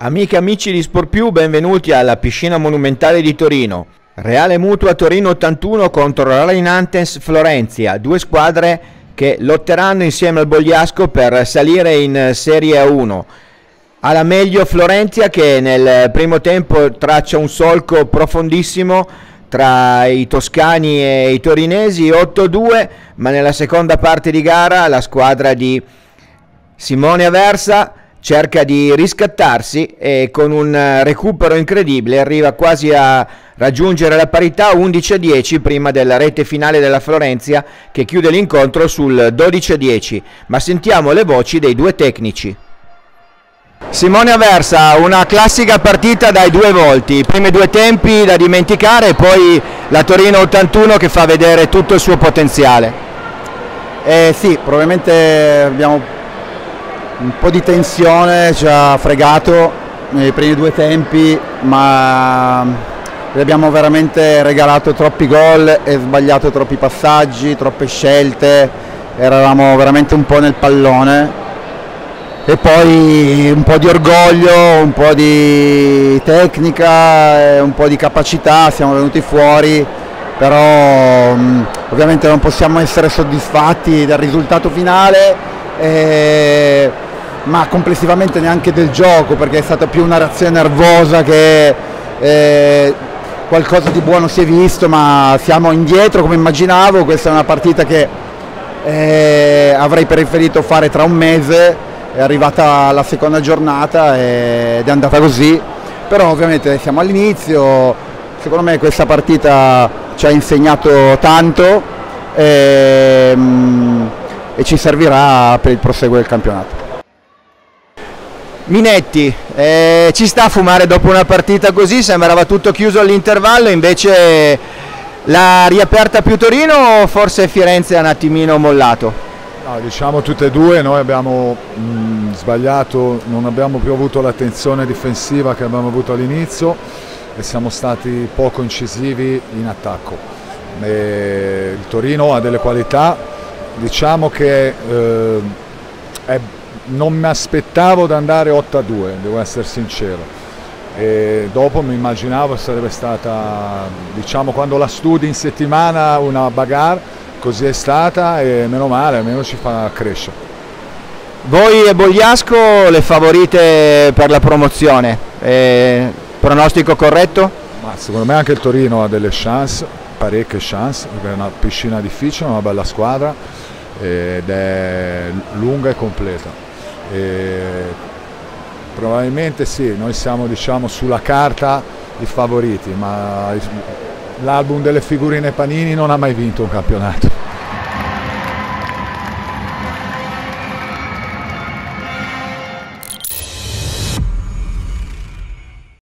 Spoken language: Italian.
Amiche e amici di Sport+, benvenuti alla piscina monumentale di Torino. Reale Mutua Torino 81 contro Rheinantes Florentia, due squadre che lotteranno insieme al Bogliasco per salire in Serie A1. Alla meglio Florentia, che nel primo tempo traccia un solco profondissimo tra i toscani e i torinesi, 8-2, ma nella seconda parte di gara la squadra di Simone Aversa cerca di riscattarsi e con un recupero incredibile arriva quasi a raggiungere la parità 11-10 prima della rete finale della Florentia, che chiude l'incontro sul 12-10. Ma sentiamo le voci dei due tecnici. Simone Aversa, una classica partita dai due volti, i primi due tempi da dimenticare e poi la Torino 81 che fa vedere tutto il suo potenziale. Sì, probabilmente abbiamo un po' di tensione, ci ha fregato nei primi due tempi, ma gli abbiamo veramente regalato troppi gol e sbagliato troppi passaggi, troppe scelte, eravamo veramente un po' nel pallone. E poi un po' di orgoglio, un po' di tecnica, un po' di capacità, siamo venuti fuori, però ovviamente non possiamo essere soddisfatti del risultato finale, ma complessivamente neanche del gioco, perché è stata più una reazione nervosa che qualcosa di buono si è visto, ma siamo indietro come immaginavo. Questa è una partita che avrei preferito fare tra un mese. È arrivata la seconda giornata ed è andata così, però ovviamente siamo all'inizio. Secondo me questa partita ci ha insegnato tanto e ci servirà per il proseguo del campionato. Minetti, ci sta a fumare dopo una partita così? Sembrava tutto chiuso all'intervallo, invece l'ha riaperta più Torino o forse Firenze ha un attimino mollato? No, diciamo tutte e due. Noi abbiamo sbagliato, non abbiamo più avuto l'attenzione difensiva che abbiamo avuto all'inizio e siamo stati poco incisivi in attacco. Il Torino ha delle qualità, diciamo che non mi aspettavo di andare 8-2, devo essere sincero, e dopo mi immaginavo sarebbe stata, diciamo, quando la studi in settimana, una bagarre. Così è stata e meno male, almeno ci fa crescere. Voi e Bogliasco le favorite per la promozione, pronostico corretto? Ma secondo me anche il Torino ha delle chance, parecchie chance, perché è una piscina difficile, una bella squadra ed è lunga e completa. Probabilmente sì, noi siamo, diciamo, sulla carta i favoriti, ma l'album delle figurine Panini non ha mai vinto un campionato.